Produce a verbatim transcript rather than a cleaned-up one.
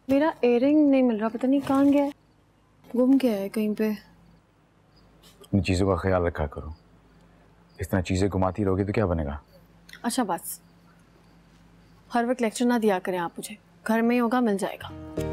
मेरा इयररिंग नहीं मिल रहा, पता नहीं कहाँ गया है, गुम गया है कहीं पे। इन चीज़ों का ख्याल रखा करो, इस तरह चीज़ें घुमाती रहोगी तो क्या बनेगा। अच्छा बस हर वक्त लेक्चर ना दिया करें आप मुझे, घर में ही होगा मिल जाएगा।